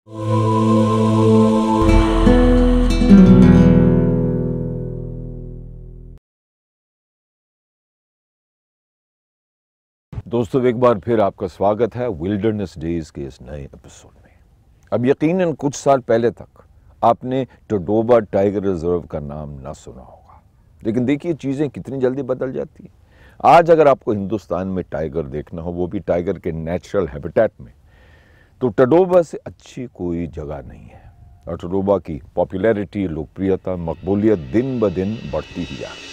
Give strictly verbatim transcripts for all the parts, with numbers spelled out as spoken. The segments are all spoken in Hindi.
दोस्तों, एक बार फिर आपका स्वागत है विल्डरनेस डेज के इस नए एपिसोड में। अब यकीनन कुछ साल पहले तक आपने टडोबा टाइगर रिजर्व का नाम ना सुना होगा, लेकिन देखिए चीज़ें कितनी जल्दी बदल जाती हैं। आज अगर आपको हिंदुस्तान में टाइगर देखना हो, वो भी टाइगर के नेचुरल हैबिटेट में, तो टडोबा से अच्छी कोई जगह नहीं है। और टडोबा की पॉपुलैरिटी, लोकप्रियता, मकबूलियत दिन ब दिन बढ़ती ही जा रही है।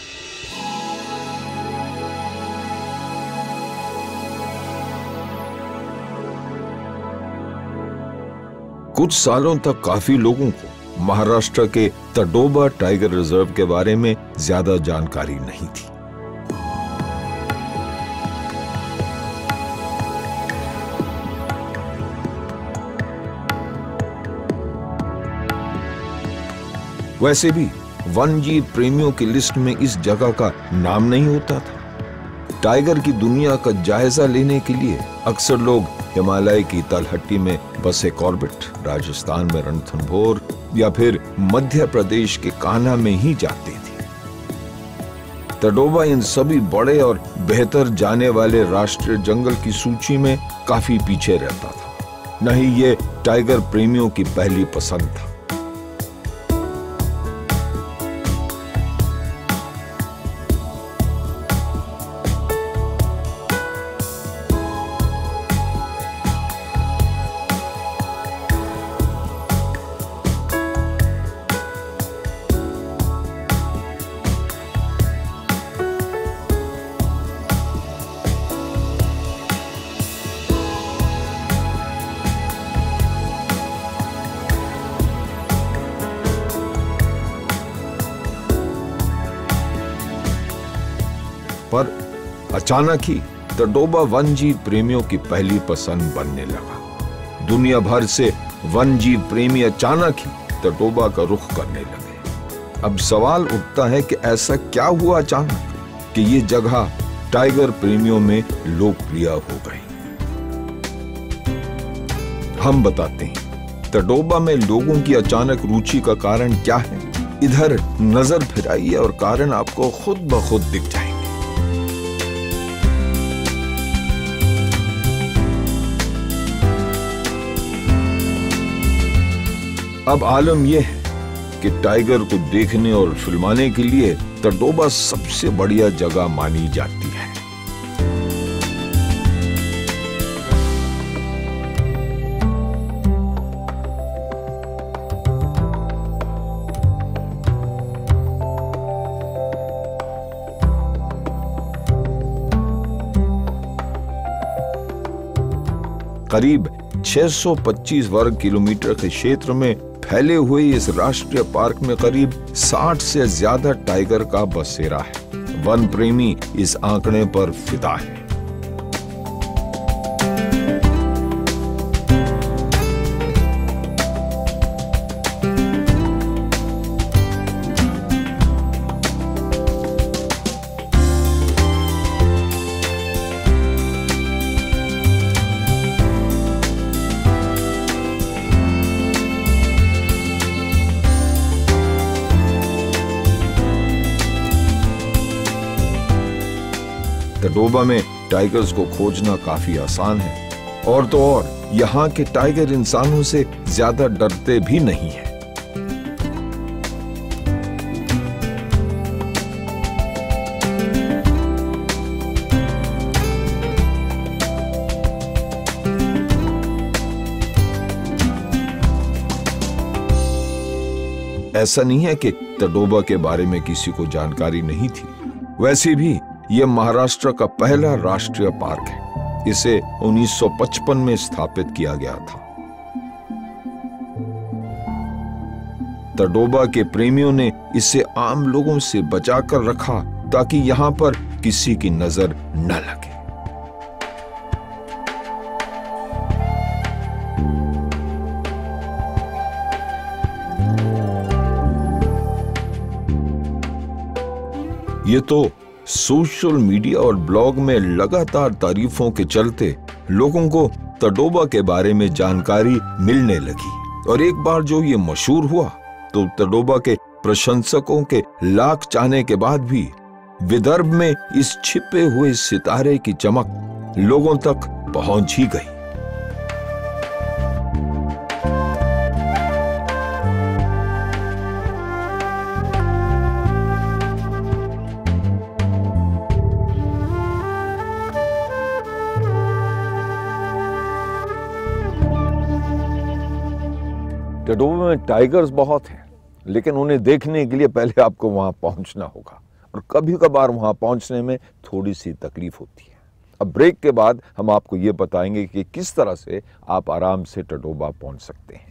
कुछ सालों तक काफी लोगों को महाराष्ट्र के टडोबा टाइगर रिजर्व के बारे में ज्यादा जानकारी नहीं थी। वैसे भी वन्यजीव प्रेमियों की लिस्ट में इस जगह का नाम नहीं होता था। टाइगर की दुनिया का जायजा लेने के लिए अक्सर लोग हिमालय की तलहटी में बसे कॉर्बेट, राजस्थान में रणथंभौर या फिर मध्य प्रदेश के कान्हा में ही जाते थे। टडोबा इन सभी बड़े और बेहतर जाने वाले राष्ट्रीय जंगल की सूची में काफी पीछे रहता था। नहीं, ये टाइगर प्रेमियों की पहली पसंद था। पर अचानक ही टडोबा वन्यजीव प्रेमियों की पहली पसंद बनने लगा। दुनिया भर से वन्यजीव प्रेमी अचानक ही टडोबा का रुख करने लगे। अब सवाल उठता है कि ऐसा क्या हुआ अचानक कि ये जगह टाइगर प्रेमियों में लोकप्रिय हो गई। हम बताते हैं टडोबा में लोगों की अचानक रुचि का कारण क्या है। इधर नजर फिराइए और कारण आपको खुद ब खुद दिख जाएंगे। अब आलम यह है कि टाइगर को देखने और फिल्माने के लिए टडोबा सबसे बढ़िया जगह मानी जाती है। करीब छह सौ पच्चीस वर्ग किलोमीटर के क्षेत्र में फैले हुए इस राष्ट्रीय पार्क में करीब साठ से ज्यादा टाइगर का बसेरा है। वन प्रेमी इस आंकड़े पर फिदा है। टडोबा में टाइगर्स को खोजना काफी आसान है। और तो और यहाँ के टाइगर इंसानों से ज्यादा डरते भी नहीं हैं। ऐसा नहीं है कि टडोबा के बारे में किसी को जानकारी नहीं थी। वैसे भी यह महाराष्ट्र का पहला राष्ट्रीय पार्क है। इसे उन्नीस सौ पचपन में स्थापित किया गया था। टडोबा के प्रेमियों ने इसे आम लोगों से बचाकर रखा ताकि यहां पर किसी की नजर न लगे। ये तो सोशल मीडिया और ब्लॉग में लगातार तारीफों के चलते लोगों को तडोबा के बारे में जानकारी मिलने लगी और एक बार जो ये मशहूर हुआ तो तडोबा के प्रशंसकों के लाख चाहने के बाद भी विदर्भ में इस छिपे हुए सितारे की चमक लोगों तक पहुंच ही गई। तडोबा में टाइगर्स बहुत हैं, लेकिन उन्हें देखने के लिए पहले आपको वहां पहुंचना होगा और कभी कभार वहां पहुंचने में थोड़ी सी तकलीफ होती है। अब ब्रेक के बाद हम आपको ये बताएंगे कि किस तरह से आप आराम से तडोबा पहुंच सकते हैं।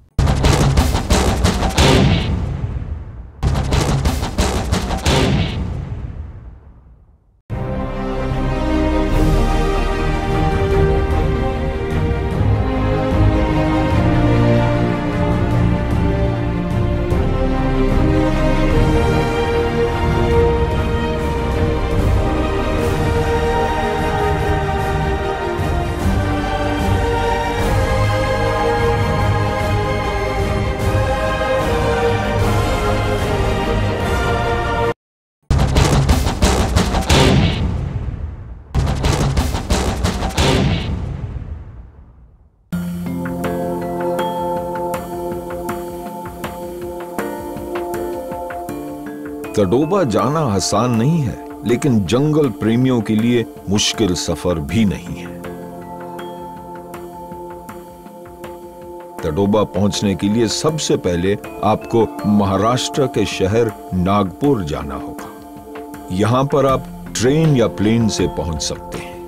तडोबा जाना आसान नहीं है, लेकिन जंगल प्रेमियों के लिए मुश्किल सफर भी नहीं है। तडोबा पहुंचने के लिए सबसे पहले आपको महाराष्ट्र के शहर नागपुर जाना होगा। यहां पर आप ट्रेन या प्लेन से पहुंच सकते हैं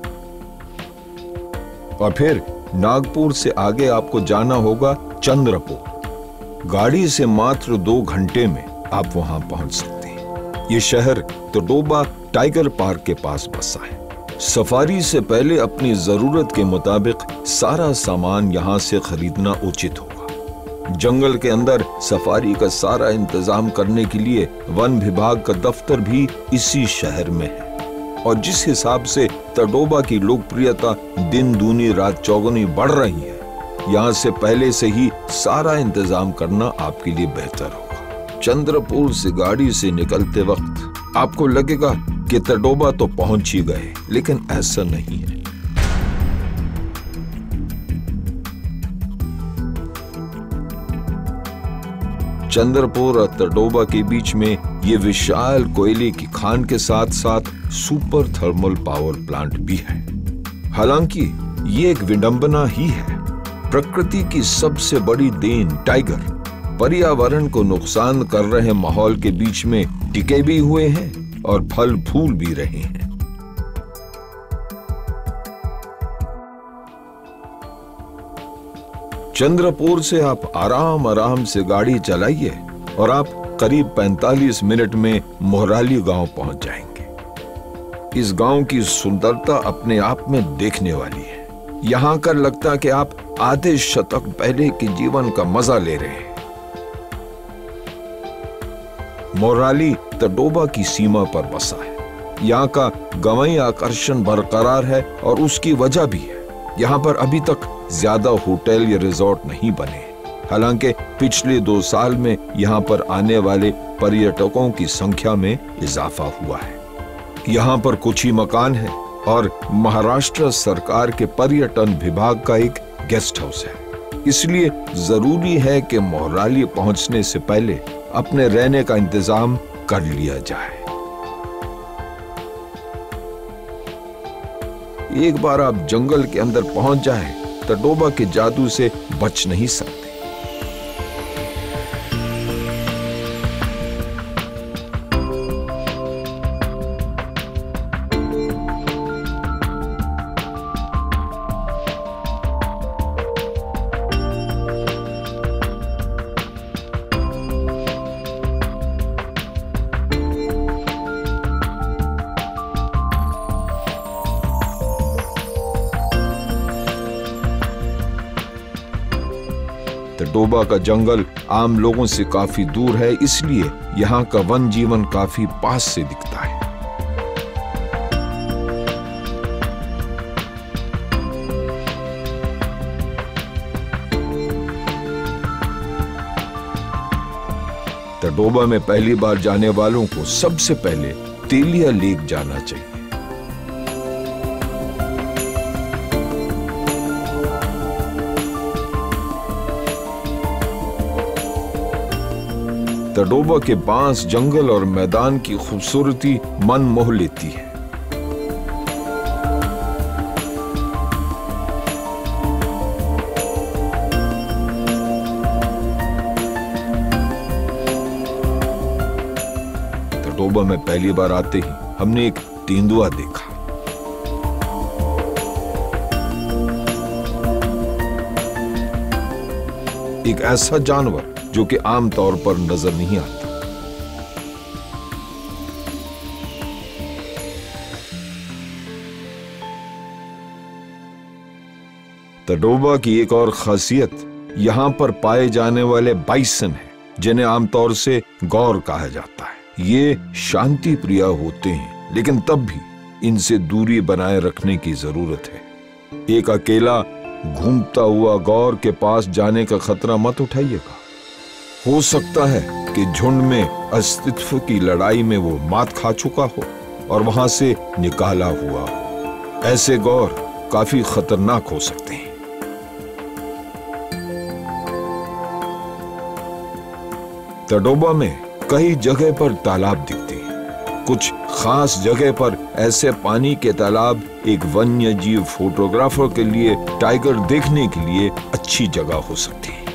और फिर नागपुर से आगे आपको जाना होगा चंद्रपुर। गाड़ी से मात्र दो घंटे में आप वहां पहुंच सकते हैं। ये शहर तडोबा टाइगर पार्क के पास बसा है। सफारी से पहले अपनी जरूरत के मुताबिक सारा सामान यहां से खरीदना उचित होगा। जंगल के अंदर सफारी का सारा इंतजाम करने के लिए वन विभाग का दफ्तर भी इसी शहर में है और जिस हिसाब से तडोबा की लोकप्रियता दिन दूनी रात चौगुनी बढ़ रही है, यहां से पहले से ही सारा इंतजाम करना आपके लिए बेहतर होगा। चंद्रपुर से गाड़ी से निकलते वक्त आपको लगेगा कि तडोबा तो पहुंच ही गए, लेकिन ऐसा नहीं है। चंद्रपुर और तडोबा के बीच में ये विशाल कोयले की खान के साथ साथ सुपर थर्मल पावर प्लांट भी है। हालांकि ये एक विडंबना ही है। प्रकृति की सबसे बड़ी देन टाइगर पर्यावरण को नुकसान कर रहे माहौल के बीच में टिके भी हुए हैं और फल फूल भी रहे हैं। चंद्रपुर से आप आराम आराम से गाड़ी चलाइए और आप करीब पैंतालीस मिनट में मोहराली गांव पहुंच जाएंगे। इस गांव की सुंदरता अपने आप में देखने वाली है। यहां कर लगता कि आप आधे शतक पहले के जीवन का मजा ले रहे हैं। मोहराली तडोबा की सीमा पर बसा है। यहाँ का गंवई आकर्षण बरकरार है और उसकी वजह भी है। यहाँ पर अभी तक ज्यादा होटल या रिजॉर्ट नहीं बने। हालांकि पिछले दो साल में यहाँ पर आने वाले पर्यटकों की संख्या में इजाफा हुआ है। यहाँ पर कुछ ही मकान है और महाराष्ट्र सरकार के पर्यटन विभाग का एक गेस्ट हाउस है। इसलिए जरूरी है कि मोहराली पहुंचने से पहले अपने रहने का इंतजाम कर लिया जाए। एक बार आप जंगल के अंदर पहुंच जाए, तडोबा के जादू से बच नहीं सकते। तडोबा का जंगल आम लोगों से काफी दूर है, इसलिए यहाँ का वन जीवन काफी पास से दिखता है। तडोबा में पहली बार जाने वालों को सबसे पहले तेलिया लेक जाना चाहिए। तडोबा के बांस, जंगल और मैदान की खूबसूरती मन मोह लेती है। तडोबा में पहली बार आते ही हमने एक तेंदुआ देखा। एक ऐसा जानवर जो कि आमतौर पर नजर नहीं आता। तडोबा की एक और खासियत यहां पर पाए जाने वाले बाइसन हैं, जिन्हें आमतौर से गौर कहा जाता है। ये शांति प्रिय होते हैं, लेकिन तब भी इनसे दूरी बनाए रखने की जरूरत है। एक अकेला घूमता हुआ गौर के पास जाने का खतरा मत उठाइएगा। हो सकता है कि झुंड में अस्तित्व की लड़ाई में वो मात खा चुका हो और वहां से निकाला हुआ। ऐसे गौर काफी खतरनाक हो सकते हैं। तडोबा में कई जगह पर तालाब दिखते हैं। कुछ खास जगह पर ऐसे पानी के तालाब एक वन्य जीव फोटोग्राफर के लिए टाइगर देखने के लिए अच्छी जगह हो सकती है।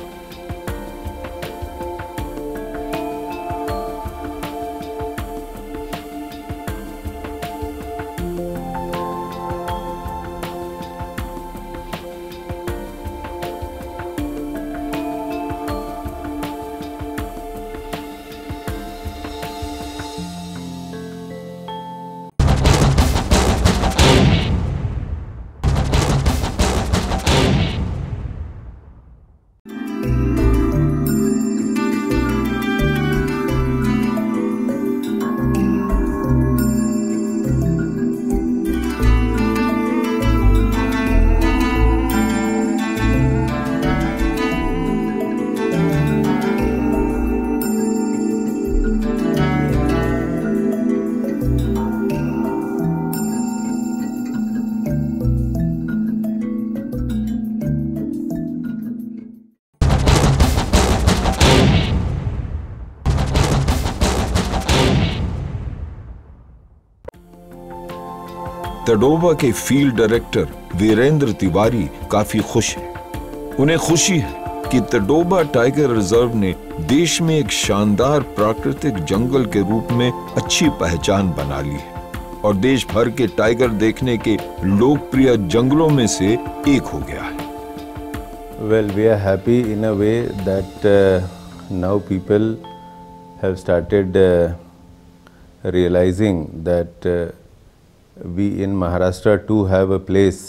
तडोबा के फील्ड डायरेक्टर वीरेंद्र तिवारी काफी खुश हैं। उन्हें खुशी है कि तडोबा टाइगर रिजर्व ने देश में एक शानदार प्राकृतिक जंगल के रूप में अच्छी पहचान बना ली है और देश भर के टाइगर देखने के लोकप्रिय जंगलों में से एक हो गया है। Well, we are happy in a way that uh, now people have started uh, realizing that uh, we in Maharashtra too have a place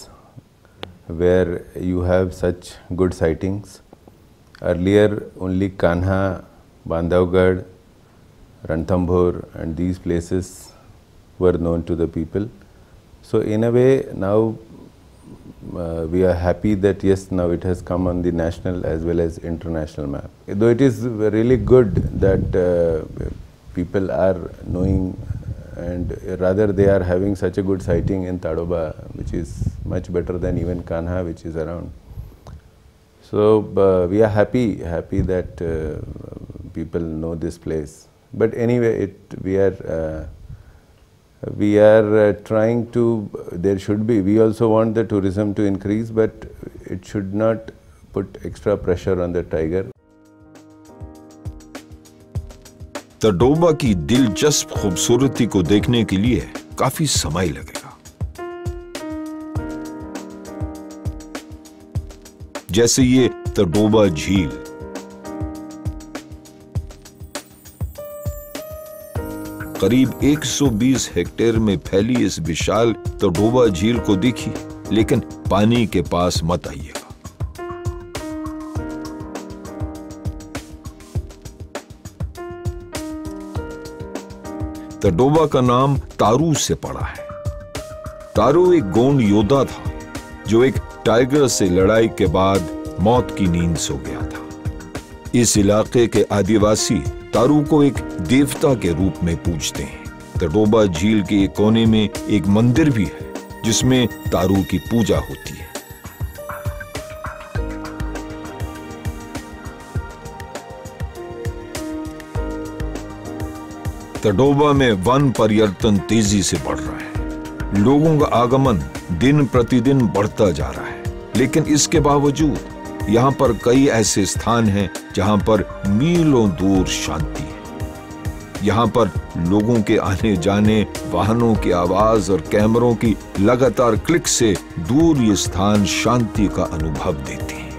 where you have such good sightings. Earlier only Kanha, Bandhavgarh, Ranthambore and these places were known to the people. So in a way now uh, we are happy that yes, now it has come on the national as well as international map. Though it is really good that uh, people are knowing and rather they are having such a good sighting in Tadoba, which is much better than even Kanha, which is around. So uh, we are happy, happy that uh, people know this place. But anyway, it we are uh, we are uh, trying to. There should be. We also want the tourism to increase, but it should not put extra pressure on the tiger. Tadoba की दिलचस्प खूबसूरती को देखने के लिए काफी समय लगेगा। जैसे ये तडोबा झील, करीब एक सौ बीस हेक्टेयर में फैली इस विशाल तडोबा झील को देखिए, लेकिन पानी के पास मत आइएगा। तडोबा का नाम तारू से पड़ा है। तारू एक गोंड योद्धा था जो एक टाइगर से लड़ाई के बाद मौत की नींद सो गया था। इस इलाके के आदिवासी तारू को एक देवता के रूप में पूजते हैं। तडोबा झील के एक कोने में एक मंदिर भी है जिसमें तारू की पूजा होती है। तडोबा में वन पर्यटन तेजी से बढ़ रहा है। लोगों का आगमन दिन प्रतिदिन बढ़ता जा रहा है, लेकिन इसके बावजूद यहाँ पर कई ऐसे स्थान हैं जहाँ पर मीलों दूर शांति है। यहाँ पर लोगों के आने जाने, वाहनों की आवाज और कैमरों की लगातार क्लिक से दूर ये स्थान शांति का अनुभव देते हैं।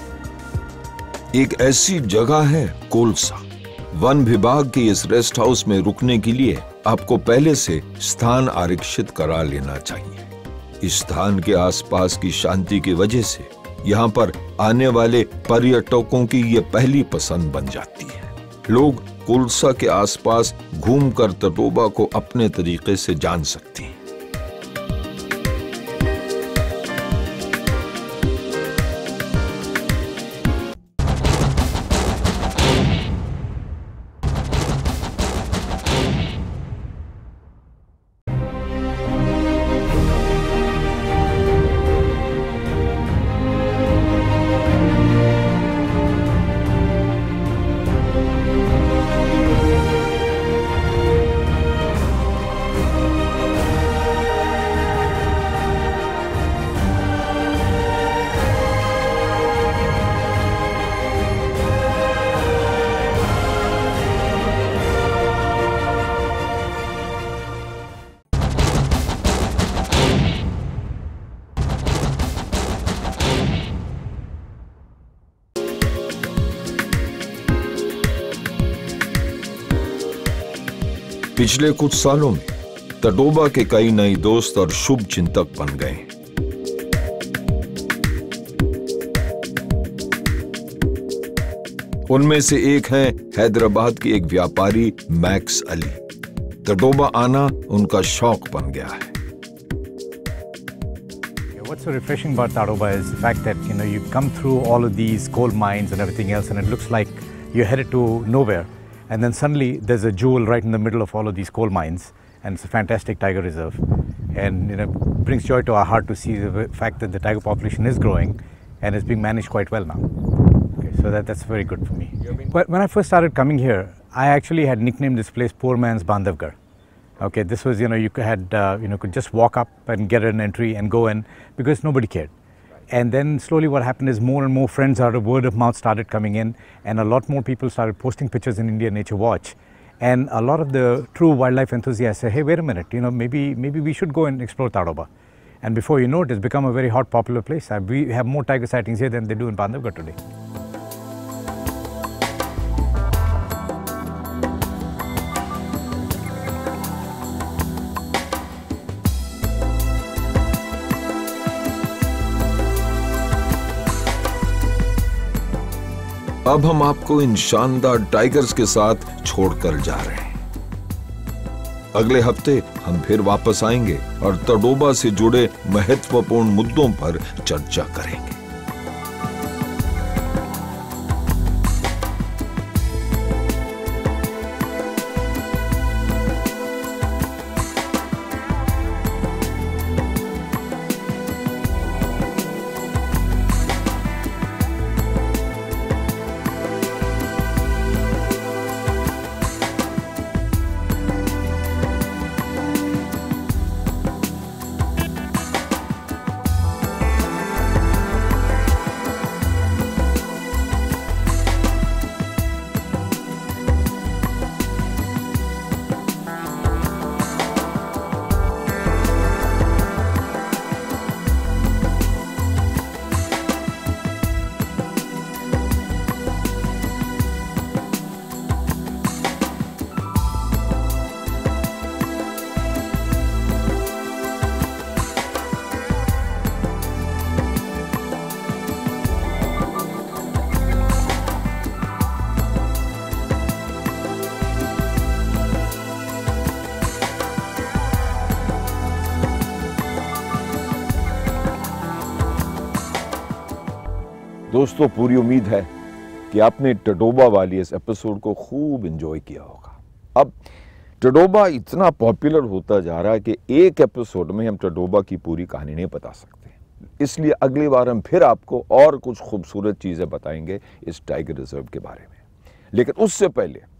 एक ऐसी जगह है कोलसा। वन विभाग के इस रेस्ट हाउस में रुकने के लिए आपको पहले से स्थान आरक्षित करा लेना चाहिए। इस स्थान के आसपास की शांति की वजह से यहाँ पर आने वाले पर्यटकों की ये पहली पसंद बन जाती है। लोग कोलसा के आसपास घूमकर तडोबा को अपने तरीके से जान सकते हैं। पिछले कुछ सालों में तडोबा के कई नए दोस्त और शुभ चिंतक बन गए। उनमें से एक हैं हैदराबाद के एक व्यापारी मैक्स अली। तडोबा आना उनका शौक बन गया है। What's so refreshing about Tadoba is the fact that you know you come through all of these coal mines and everything else, and it looks like you're headed to nowhere. And then suddenly there's a jewel right in the middle of all of these coal mines, and it's a fantastic tiger reserve. And you know, it brings joy to our heart to see the fact that the tiger population is growing and is being managed quite well now. Okay, so that, that's very good for me. But when I first started coming here, I actually had nicknamed this place Poor Man's Bandhavgarh. Okay, this was, you know, you had, uh, you know, could just walk up and get an entry and go in because nobody cared. And then slowly what happened is more and more friends out of word of mouth started coming in, and a lot more people started posting pictures in India Nature Watch. And a lot of the true wildlife enthusiasts say, hey, wait a minute, you know, maybe, maybe we should go and explore Tadoba. And before you know it, it's become a very hot, popular place. Uh, we have more tiger sightings here than they do in Bandhavgarh today. अब हम आपको इन शानदार टाइगर्स के साथ छोड़कर जा रहे हैं। अगले हफ्ते हम फिर वापस आएंगे और तडोबा से जुड़े महत्वपूर्ण मुद्दों पर चर्चा करेंगे। दोस्तों, पूरी उम्मीद है कि आपने टडोबा वाली इस एपिसोड को खूब एंजॉय किया होगा। अब टडोबा इतना पॉपुलर होता जा रहा है कि एक एपिसोड में हम टडोबा की पूरी कहानी नहीं बता सकते, इसलिए अगली बार हम फिर आपको और कुछ खूबसूरत चीज़ें बताएंगे इस टाइगर रिजर्व के बारे में। लेकिन उससे पहले